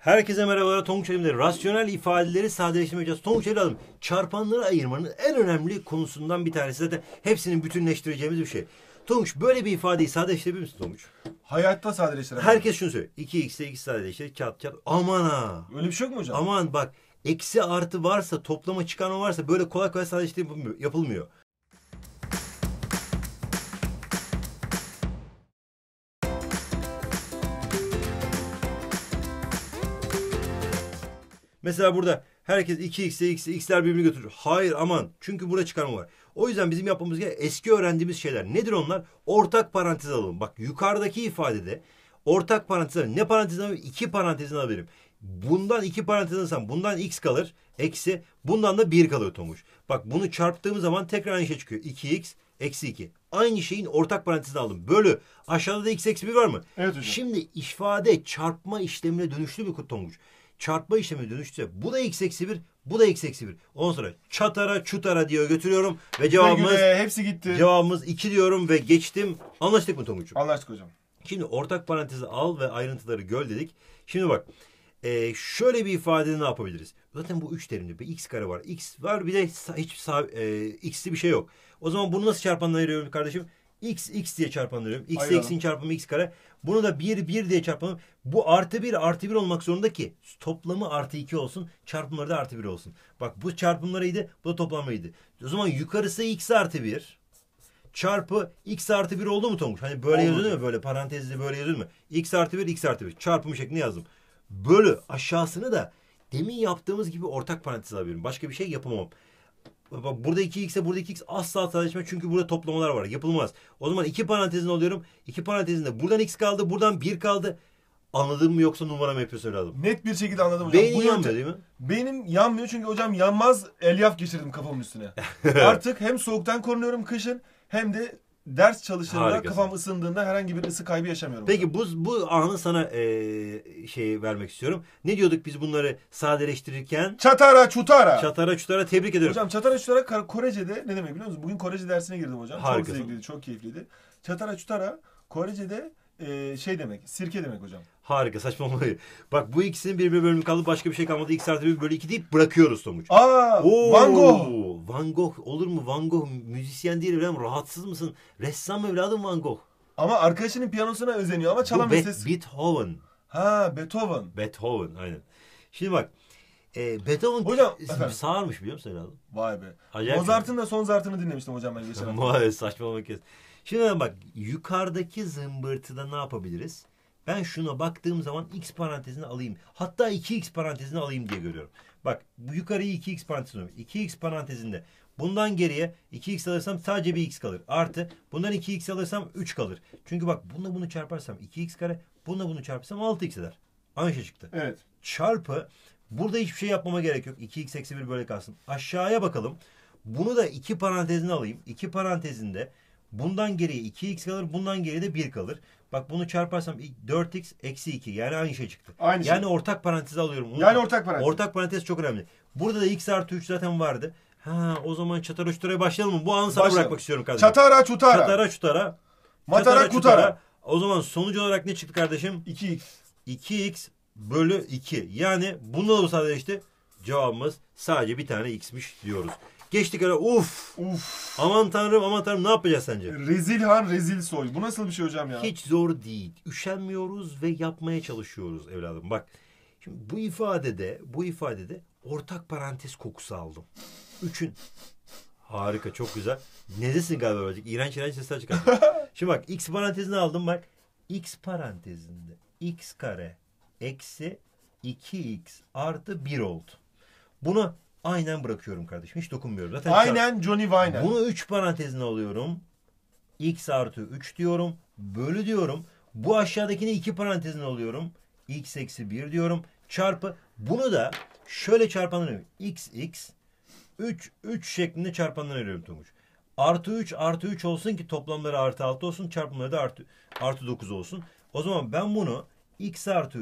Herkese merhabalar. Tonguç Elim'de rasyonel ifadeleri sadeleştirmeyeceğiz. Tonguç evladım, çarpanları ayırmanın en önemli konusundan bir tanesi zaten hepsinin bütünleştireceğimiz bir şey. Tonguç, böyle bir ifadeyi sadeleştirebilir misin Tonguç? Hayatta sadeleştiremem. Herkes şunu söylüyor. 2x'e x sadeleştir. Çat çat. Aman ha. Öyle bir şey yok mu hocam? Aman bak, eksi artı varsa, toplama çıkarma varsa böyle kolay kolay sadeleştirme yapılmıyor. Yapılmıyor. Mesela burada herkes 2x'e x'ler birbirini götürür. Hayır aman. Çünkü burada çıkarma var. O yüzden bizim yapmamız gereken eski öğrendiğimiz şeyler. Nedir onlar? Ortak parantez alalım. Bak yukarıdaki ifadede ortak parantez alalım. Ne parantezini alayım? 2 parantezini alabilirim. Bundan 2 parantez alırsam bundan x kalır. Eksi. Bundan da 1 kalır Tomuş. Bak bunu çarptığımız zaman tekrar aynı şey çıkıyor. 2x eksi 2. Aynı şeyin ortak parantezini aldım. Bölü. Aşağıda da x eksi 1 var mı? Evet hocam. Şimdi ifade çarpma işlemine dönüştü bir Tonguç. Çarpma işlemi dönüştü. Bu da x eksi 1, bu da x eksi 1. Ondan sonra çatara çutara diyor götürüyorum ve cevabımız hepsi gitti. Cevabımız 2 diyorum ve geçtim. Anlaştık mı Tonguç'um? Anlaştık hocam. Şimdi ortak parantezi al ve ayrıntıları göl dedik. Şimdi bak şöyle bir ifadede ne yapabiliriz? Zaten bu 3 terimli bir x kare var. X var bir de hiç x'li bir şey yok. O zaman bunu nasıl çarpanla ayırıyorum kardeşim? X diye çarpanlıyorum. X x'in çarpımı x kare. Bunu da 1 diye çarpalım. Bu artı 1 olmak zorunda ki toplamı artı 2 olsun. Çarpımları da artı 1 olsun. Bak bu çarpımlarıydı. Bu da toplamıydı. O zaman yukarısı x artı 1 çarpı x artı 1 oldu mu Tonguç? Hani böyle yazıyor değil mi? Böyle parantezli böyle yazıyor mu? X artı 1 x artı 1 çarpımı şeklinde yazdım. Bölü aşağısını da demin yaptığımız gibi ortak parantez alıyorum. Başka bir şey yapamam. Bak burada 2x'e burada 2x asla sadeleşmez çünkü burada toplamalar var. Yapılmaz. O zaman 2 parantezini alıyorum. 2 parantezinde buradan x kaldı. Buradan 1 kaldı. Anladın mı yoksa numara mı yapıyorsun evladım? Net bir şekilde anladım hocam. Beynin yanmıyor değil mi? Beynim yanmıyor çünkü hocam yanmaz elyaf geçirdim kafamın üstüne. Artık hem soğuktan korunuyorum kışın hem de ders çalıştığımda Harikasın. Kafam ısındığında herhangi bir ısı kaybı yaşamıyorum. Peki bu anı sana şey vermek istiyorum. Ne diyorduk biz bunları sadeleştirirken? Çatara çutara. Çatara çutara tebrik ediyorum. Hocam çatara çutara Korece'de ne demek biliyor musunuz? Bugün Korece dersine girdim hocam. Harikasın. Çok zevkliydi, çok keyifliydi. Çatara çutara Korece'de şey demek, sirke demek hocam. Harika, saçmalamayı. Bak bu ikisinin birbirine bölümü kaldı, başka bir şey kalmadı. X artı 1 bölü 2 deyip bırakıyoruz Tonguç. Van Gogh. Van Gogh olur mu? Van Gogh müzisyen değil evladım. Rahatsız mısın? Ressam evladım Van Gogh. Ama arkadaşının piyanosuna özeniyor ama çalamıyor ses. Beethoven. Beethoven Aynen. Şimdi bak. Beethoven hocam, sağırmış biliyor musun evladım? Vay be. Acayip Mozart'ın da son zartını dinlemiştim hocam ben geçen hafta. Vay saçmalama kes. Şimdi bak yukarıdaki zımbırtıda ne yapabiliriz? Ben şuna baktığım zaman x parantezini alayım. Hatta 2x parantezini alayım diye görüyorum. Bak bu yukarıyı 2x parantezine alıyorum. 2x parantezinde bundan geriye 2x alırsam sadece bir x kalır. Artı bundan 2x alırsam 3 kalır. Çünkü bak bununla bunu çarparsam 2x kare, bununla bunu çarparsam 6x eder. Aynı şey çıktı. Evet. Çarpı burada hiçbir şey yapmama gerek yok. 2x eksi 1 böyle kalsın. Aşağıya bakalım. Bunu da 2 parantezine alayım. 2 parantezinde bundan geriye 2x kalır. Bundan geriye de 1 kalır. Bak bunu çarparsam 4x eksi 2. Yani aynı şey çıktı. Aynı yani şey. ortak parantezi alıyorum. Yani ortak parantez. Ortak parantez çok önemli. Burada da x artı 3 zaten vardı. O zaman çatara çutara başlayalım mı? Bu anı sana bırakmak istiyorum kardeşim. Çatara çutara. Çatara çutara. Matara kutara. O zaman sonuç olarak ne çıktı kardeşim? 2x. 2x bölü 2. Yani bununla da bu sadeleşti. Cevabımız sadece bir tane x'miş diyoruz. Geçtik hele. Uf. Aman tanrım ne yapacağız sence? Rezilhan rezil soy. Bu nasıl bir şey hocam ya? Hiç zor değil. Üşenmiyoruz ve yapmaya çalışıyoruz evladım. Bak. Şimdi bu ifadede ortak parantez kokusu aldım. 3'ün. Harika, çok güzel. Neredesin galiba birazcık? İğrenç sesler çıkarttın. Şimdi bak x parantezini aldım bak. X parantezinde x kare eksi 2x artı 1 oldu. Bunu aynen bırakıyorum kardeşim. Hiç dokunmuyorum. Zaten aynen Johnny Wayne. Bunu 3 parantezine alıyorum. X artı 3 diyorum. Bölü diyorum. Bu aşağıdakini 2 parantezine alıyorum. X eksi 1 diyorum. Çarpı. Bunu da şöyle çarpanlıyorum. X 3 şeklinde çarpanlanıyorum Tonguç. Artı 3 olsun ki toplamları artı 6 olsun. Çarpımları da artı 9 olsun. O zaman ben bunu x artı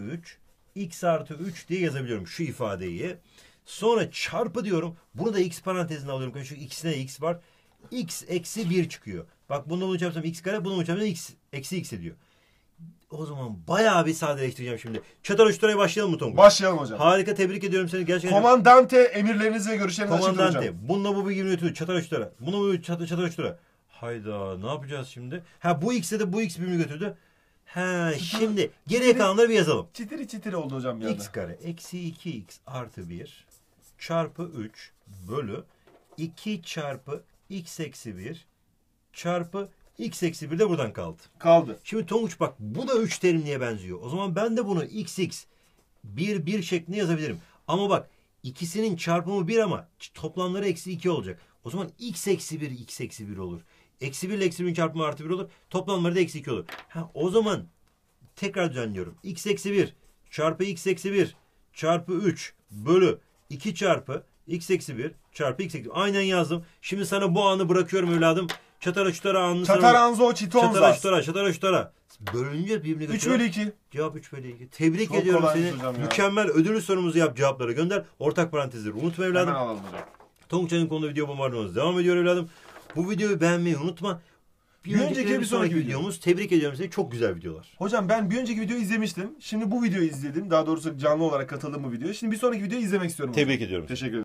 3 diye yazabiliyorum şu ifadeyi. Sonra çarpı diyorum. Bunu da x parantezine alıyorum. Çünkü ikisine x var. X eksi 1 çıkıyor. Bak bunu çarpsam x kare, bunu çarpsam x eksi x ediyor. O zaman bayağı bir sadeleştireceğim şimdi. Çatar uçturaya başlayalım mı Tonguç? Başlayalım hocam. Harika, tebrik ediyorum seni gerçekten. Komandante emirlerinizi ve görüşlerinizi açıklayın hocam. Komandante. Bununla bu bilgi yönetiyor. Çatar uçtura. Bununla bu çatar uçtura. Hayda, ne yapacağız şimdi? Ha, bu X'e de bu X birimi götürdü. Ha, şimdi geriye kalanları bir yazalım. Çitiri oldu hocam ya. X kare eksi 2x artı 1 çarpı 3 bölü 2 çarpı x eksi 1 çarpı x eksi 1 de buradan kaldı. Kaldı. Şimdi Tonguç bak, bu da 3 terimliğe benziyor. O zaman ben de bunu xx 1 şeklinde yazabilirim. Ama bak, ikisinin çarpımı 1 ama toplamları eksi 2 olacak. O zaman x eksi 1 x eksi 1 olur. Eksi 1 ile eksi 1'in çarpımı artı 1 olur. Toplamları da eksi 2 olur. Ha, o zaman tekrar düzenliyorum. X eksi 1 çarpı x eksi 1 çarpı 3 bölü 2 çarpı x eksi 1 çarpı x eksi 1. Aynen yazdım. Şimdi sana bu anı bırakıyorum evladım. Çatara çutara anını Çataranzo çitonzas. Çatara çutara. Bölünce birbirine götürüyor. 3 bölü 2. Cevap 3 bölü 2. Tebrik Çok ediyorum kolaymış seni. hocam ya. Mükemmel, ödüllü sorumuzu yap, cevapları gönder. Ortak parantezleri unutma evladım. Hemen alalım hocam. Tonguç'un konuda video bombardımız devam ediyor evladım. Bu videoyu beğenmeyi unutma. Bir önceki bir sonraki videomuz. Tebrik ediyorum seni. Çok güzel videolar. Hocam ben bir önceki videoyu izlemiştim. Şimdi bu videoyu izledim. Daha doğrusu canlı olarak katıldım bu videoya. Şimdi bir sonraki videoyu izlemek istiyorum. Tebrik ediyorum. Teşekkür ederim.